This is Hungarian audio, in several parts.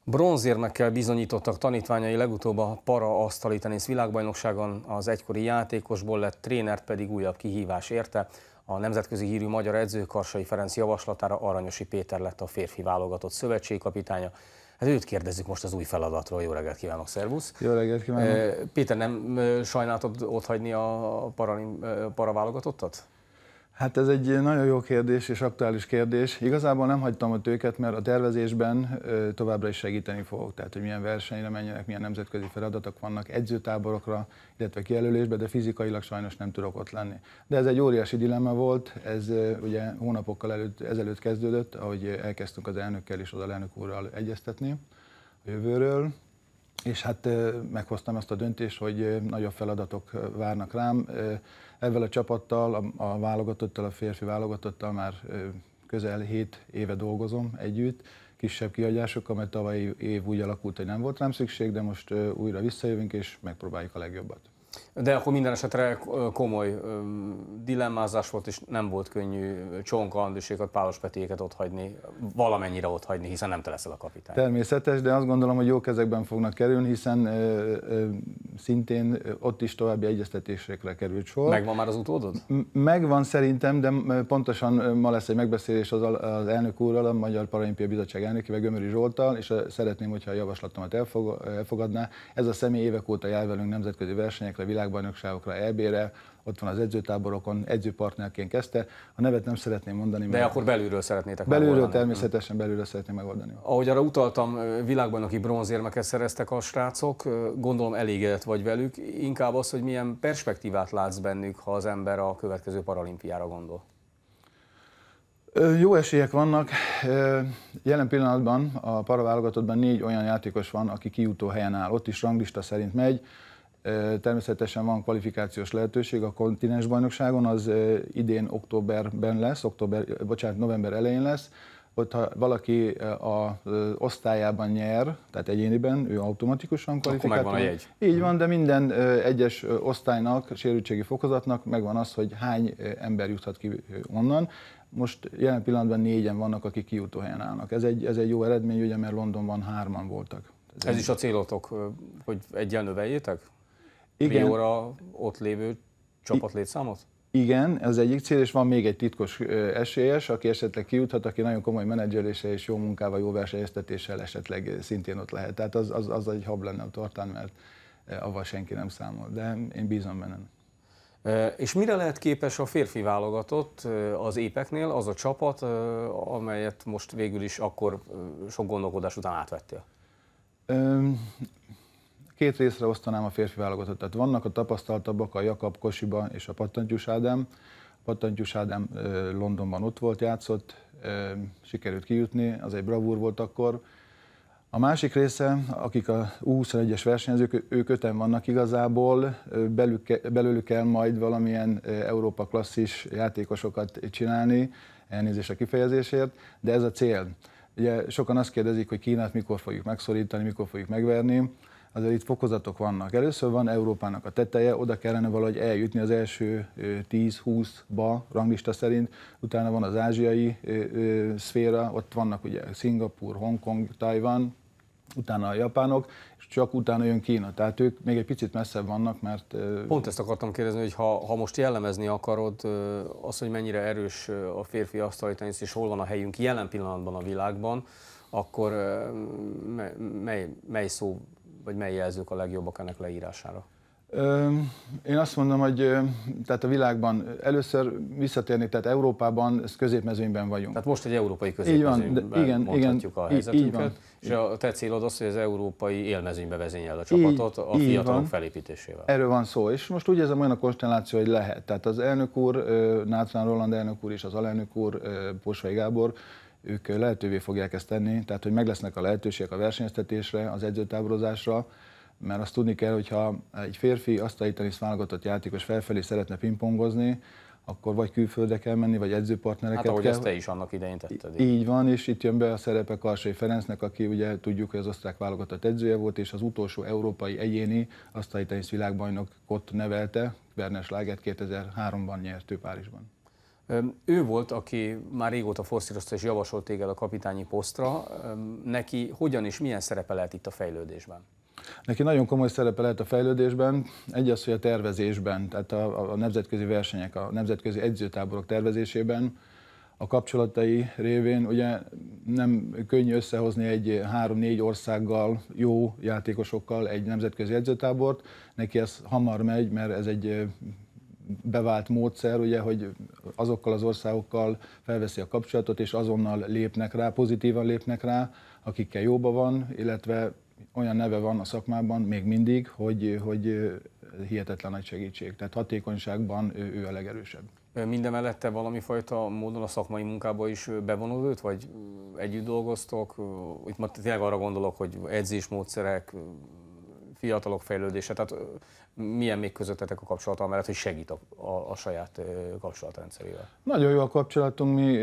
Bronzérmekkel bizonyítottak tanítványai legutóbb a para-asztali tenisz világbajnokságon, az egykori játékosból lett trénert pedig újabb kihívás érte. A nemzetközi hírű magyar edző Karsai Ferenc javaslatára Aranyosi Péter lett a férfi válogatott szövetségkapitánya. Hát őt kérdezzük most az új feladatról. Jó reggelt kívánok, szervusz! Jó reggelt kívánok! Péter, nem sajnáltad otthagyni a paraválogatottat? Hát ez egy nagyon jó kérdés és aktuális kérdés. Igazából nem hagytam ott őket, mert a tervezésben továbbra is segíteni fogok. Tehát, hogy milyen versenyre menjenek, milyen nemzetközi feladatok vannak, edzőtáborokra, illetve kijelölésbe, de fizikailag sajnos nem tudok ott lenni. De ez egy óriási dilemma volt, ez ugye hónapokkal ezelőtt kezdődött, ahogy elkezdtünk az elnökkel és az alelnök úrral egyeztetni a jövőről. És hát meghoztam ezt a döntést, hogy nagyobb feladatok várnak rám. Ezzel a csapattal, a válogatottal, a férfi válogatottal már közel 7 éve dolgozom együtt, kisebb kihagyásokkal, mert tavalyi év úgy alakult, hogy nem volt rám szükség, de most újra visszajövünk és megpróbáljuk a legjobbat. De akkor minden esetre komoly dilemmázás volt, és nem volt könnyű Csonka Andrisékat, Pálos Petiéket otthagyni, valamennyire otthagyni, hiszen nem te leszel a kapitány. Természetes, de azt gondolom, hogy jó kezekben fognak kerülni, hiszen szintén ott is további egyeztetésekre került sor. Megvan már az utódod? Megvan szerintem, de pontosan ma lesz egy megbeszélés az elnök úrral, a Magyar Paralimpiai Bizottság elnökével, Gömöri Zsolttal, és szeretném, hogyha a javaslatomat elfogadná. Ez a személy évek óta jár velünk nemzetközi versenyekre, világbajnokságokra, EB-re, ott van az edzőtáborokon, edzőpartnerként kezdte. A nevet nem szeretném mondani. De akkor belülről szeretnétek megoldani? megoldani? Természetesen belülről szeretném megoldani. Ahogy arra utaltam, világbajnoki bronzérmeket szereztek a srácok, gondolom elégedett vagy velük. Inkább az, hogy milyen perspektívát látsz bennük, ha az ember a következő paralimpiára gondol. Jó esélyek vannak. Jelen pillanatban a paraválogatottban 4 olyan játékos van, aki kijutó helyen áll. Ott is ranglista szerint megy. Természetesen van kvalifikációs lehetőség a kontinensbajnokságon, az idén októberben lesz, november elején lesz. Ott ha valaki az osztályában nyer, tehát egyéniben, ő automatikusan kvalifikálható. Akkor megvan a jegy. Így van, de minden egyes osztálynak, sérültségi fokozatnak megvan az, hogy hány ember juthat ki onnan. Most jelen pillanatban 4-en vannak, akik kijutó helyen állnak. Ez egy jó eredmény, ugye, mert Londonban 3-an voltak. Ez is a célotok, hogy egyen növeljétek? Igen. Prióra ott lévő csapat létszámot? Igen, ez egyik cél, és van még egy titkos esélyes, aki esetleg kijuthat, aki nagyon komoly menedzselése és jó munkával, jó versenyeztetéssel esetleg szintén ott lehet. Tehát az egy hab lenne a tortán, mert avval senki nem számol, de én bízom benne. És mire lehet képes a férfi válogatott az épeknél, az a csapat, amelyet most végül is akkor sok gondolkodás után átvettél? 2 részre osztanám a férfi válogatottat. Vannak a tapasztaltabbak, a Jakab, Kosiba és a Pattantyús Ádám. Pattantyús Ádám Londonban ott volt, játszott, sikerült kijutni, az egy bravúr volt akkor. A másik része, akik a U21-es versenyzők, ők 5-en vannak igazából, belőlük kell majd valamilyen Európa klasszis játékosokat csinálni, elnézést a kifejezésért, de ez a cél. Ugye sokan azt kérdezik, hogy Kínát mikor fogjuk megszorítani, mikor fogjuk megverni. Azért itt fokozatok vannak. Először van Európának a teteje, oda kellene valahogy eljutni az első 10-20-ba ranglista szerint, utána van az ázsiai szféra, ott vannak ugye Szingapúr, Hongkong, Tajvan, utána a japánok, és csak utána jön Kína. Tehát ők még egy picit messzebb vannak, mert... Pont ezt akartam kérdezni, hogy ha most jellemezni akarod az, hogy mennyire erős a férfi asztali tenisz, és hol van a helyünk jelen pillanatban a világban, akkor mely szó vagy mely jelzők a legjobbak ennek leírására? Én azt mondom, hogy tehát a világban először visszatérnék, tehát Európában, középmezőnyben vagyunk. Tehát most egy európai középmezőnyben mondhatjuk a helyzetünket, és a te célod az, hogy az európai élmezőnybe vezényeld a csapatot a fiatalok felépítésével. Erről van szó, és most úgy érzem, olyan a konstelláció, hogy lehet. Tehát az elnök úr, Nátrán Roland elnök úr és az alelnök úr, Posvai Gábor, ők lehetővé fogják ezt tenni, tehát hogy meg lesznek a lehetőségek a versenyeztetésre, az edzőtáborozásra, mert azt tudni kell, hogyha egy férfi asztali tenisz válogatott játékos felfelé szeretne pingpongozni, akkor vagy külföldre kell menni, vagy edzőpartnereket ahogy kell. ezt te is annak idején tetted. Így van, és itt jön be a szerepe Karsai Ferencnek, aki ugye tudjuk, hogy az osztrák válogatott edzője volt, és az utolsó európai egyéni asztali tenisz világbajnokot nevelte, Werner Schlagert 2003-ban nyert ő Párizsban. Ő volt, aki már régóta forszírozta és javasolt téged a kapitányi posztra. Neki hogyan és milyen szerepe lehet itt a fejlődésben? Neki nagyon komoly szerepe lehet a fejlődésben, egy az, hogy a tervezésben, tehát a nemzetközi versenyek, a nemzetközi edzőtáborok tervezésében, a kapcsolatai révén ugye nem könnyű összehozni egy 3-4 országgal, jó játékosokkal egy nemzetközi edzőtábort. Neki ez hamar megy, mert ez egy bevált módszer, ugye, hogy azokkal az országokkal felveszi a kapcsolatot, és azonnal lépnek rá, pozitívan lépnek rá, akikkel jóba van, illetve olyan neve van a szakmában még mindig, hogy hihetetlen nagy segítség. Tehát hatékonyságban ő a legerősebb. Mindemellette valami fajta módon a szakmai munkába is bevonul őt, vagy együtt dolgoztok? Itt már tényleg arra gondolok, hogy edzésmódszerek, fiatalok fejlődése, tehát milyen még közöttetek a kapcsolata mellett, hogy segít a saját kapcsolatrendszerével? Nagyon jó a kapcsolatunk, mi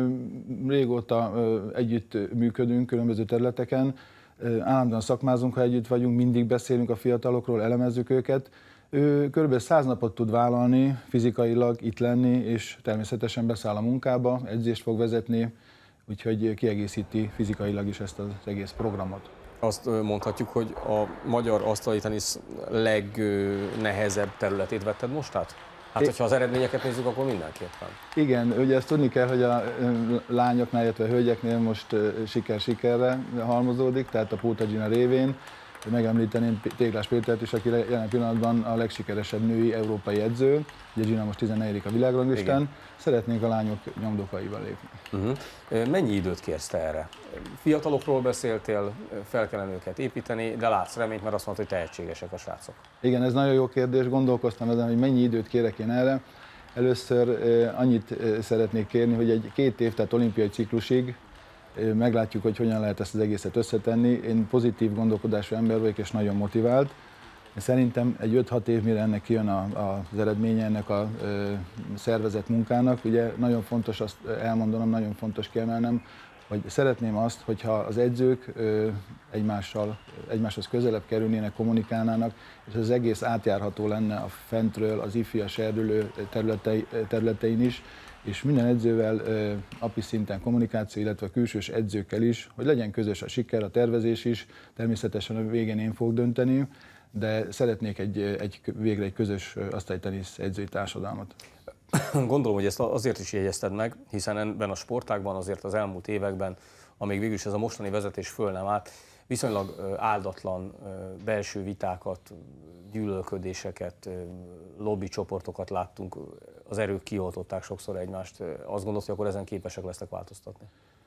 régóta együtt működünk különböző területeken, állandóan szakmázunk, ha együtt vagyunk, mindig beszélünk a fiatalokról, elemezzük őket. Ő kb. 100 napot tud vállalni, fizikailag itt lenni, és természetesen beszáll a munkába, edzést fog vezetni, úgyhogy kiegészíti fizikailag is ezt az egész programot. Azt mondhatjuk, hogy a magyar asztali tenisz legnehezebb területét vetted most át? Hát, hogyha az eredményeket nézzük, akkor mindenképpen. Igen, ugye ezt tudni kell, hogy a lányoknál, illetve a hölgyeknél most sikerre halmozódik, tehát a Póta Gina révén. Megemlíteném Téglás Pétert is, aki jelen pillanatban a legsikeresebb női európai edző. Ugye Gina most 14. a világranglistán. Szeretnénk a lányok nyomdokaival lépni. Mennyi időt kérsz te erre? Fiatalokról beszéltél, fel kellene őket építeni, de látsz reményt, mert azt mondtad, hogy tehetségesek a srácok. Igen, ez nagyon jó kérdés. Gondolkoztam ezen, hogy mennyi időt kérek én erre. Először annyit szeretnék kérni, hogy egy 2 év, tehát olimpiai ciklusig meglátjuk, hogy hogyan lehet ezt az egészet összetenni. Én pozitív gondolkodású ember vagyok, és nagyon motivált. Szerintem egy 5-6 év, mire ennek kijön az eredménye, ennek a szervezett munkának, ugye nagyon fontos, azt elmondanom, nagyon fontos kiemelnem, hogy szeretném azt, hogyha az edzők egymáshoz közelebb kerülnének, kommunikálnának, és az egész átjárható lenne a fentről, az ifjú, a serdülő területein is, és minden edzővel API szinten kommunikáció, illetve a külsős edzőkkel is, hogy legyen közös a siker, a tervezés is, természetesen a végén én fogok dönteni, de szeretnék végre egy közös asztalitenisz edzői társadalmat. Gondolom, hogy ezt azért is jegyezted meg, hiszen ebben a sportágban azért az elmúlt években, amíg végül is ez a mostani vezetés föl nem állt, viszonylag áldatlan belső vitákat, gyűlölködéseket, lobbycsoportokat láttunk, az erők kioltották sokszor egymást. Azt gondolod, hogy akkor ezen képesek lesznek változtatni?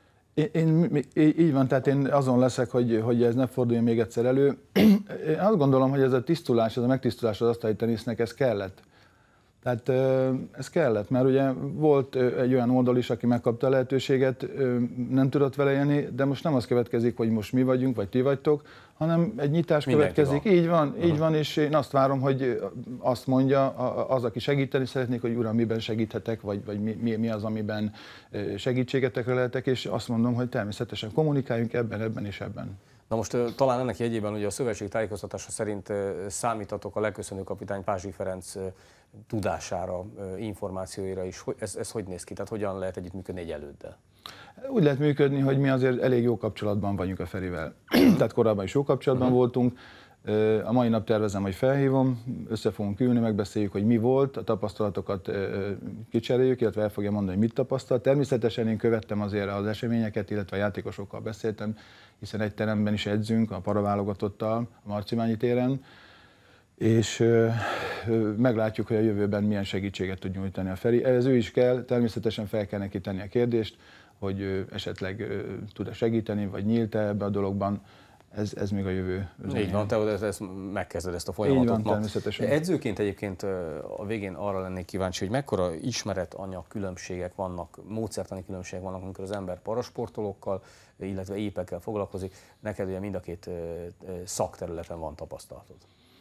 Így van, tehát én azon leszek, hogy ez ne forduljon még egyszer elő. Én azt gondolom, hogy ez a tisztulás, ez a megtisztulás az asztali tenisznek, ez kellett. Tehát ez kellett, mert ugye volt egy olyan oldal is, aki megkapta a lehetőséget, nem tudott vele élni, de most nem az következik, hogy most mi vagyunk, vagy ti vagytok, hanem egy nyitás következik. Így van, és én azt várom, hogy azt mondja az, aki segíteni szeretnék, hogy uram, miben segíthetek, vagy mi az, amiben segítségetekre lehetek, és azt mondom, hogy természetesen kommunikáljunk ebben és ebben. Na most talán ennek jegyében ugye a szövetség tájékoztatása szerint számítatok a leköszönő kapitány Pázsik Ferenc tudására, információira is. Ez hogy néz ki? Tehát hogyan lehet együttműködni egy előddel? Úgy lehet működni, hogy mi azért elég jó kapcsolatban vagyunk a Ferivel. Tehát korábban is jó kapcsolatban voltunk. A mai nap tervezem, hogy felhívom, össze fogunk ülni, megbeszéljük, hogy mi volt, a tapasztalatokat kicseréljük, illetve el fogja mondani, hogy mit tapasztalt. Természetesen én követtem azért az eseményeket, illetve a játékosokkal beszéltem, hiszen egy teremben is edzünk, a paraválogatottal, a Marcimányi téren, és meglátjuk, hogy a jövőben milyen segítséget tud nyújtani a Feri. Ez ő is kell, természetesen fel kell neki tenni a kérdést, hogy esetleg tud-e segíteni, vagy nyílt-e ebbe a dologban. Ez még a jövő. Így van, te ezt megkezded ezt a folyamatot. Így van, természetesen. Edzőként egyébként a végén arra lennék kíváncsi, hogy mekkora ismeretanyag különbségek vannak, módszertani különbségek vannak, amikor az ember parasportolókkal, illetve épekkel foglalkozik. Neked ugye mind a két szakterületen van tapasztalatod.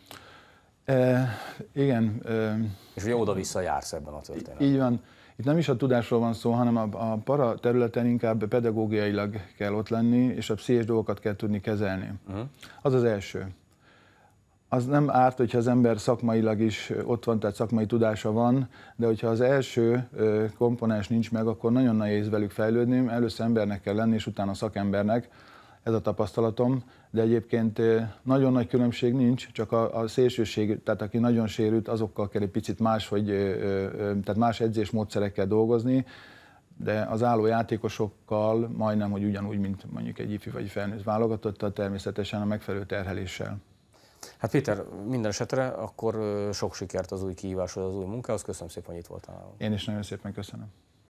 Igen. És ugye oda-vissza jársz ebben a történetben. Így van. Itt nem is a tudásról van szó, hanem a para területen inkább pedagógiailag kell ott lenni, és a pszichés dolgokat kell tudni kezelni. Az az első. Az nem árt, hogyha az ember szakmailag is ott van, tehát szakmai tudása van, de hogyha az első komponens nincs meg, akkor nagyon nehéz velük fejlődni. Először embernek kell lenni, és utána szakembernek. Ez a tapasztalatom, de egyébként nagyon nagy különbség nincs, csak a szélsőség, tehát aki nagyon sérült, azokkal kell egy picit tehát más edzésmódszerekkel dolgozni, de az álló játékosokkal majdnem, hogy ugyanúgy, mint mondjuk egy ifi vagy felnőtt válogatottal, természetesen a megfelelő terheléssel. Hát Péter, minden esetre akkor sok sikert az új kihíváshoz, az új munkához. Köszönöm szépen, hogy itt voltál. Én is nagyon szépen köszönöm.